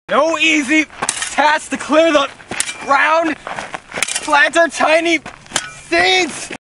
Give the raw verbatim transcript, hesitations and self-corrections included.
No easy task to clear the ground. Plant our tiny seeds.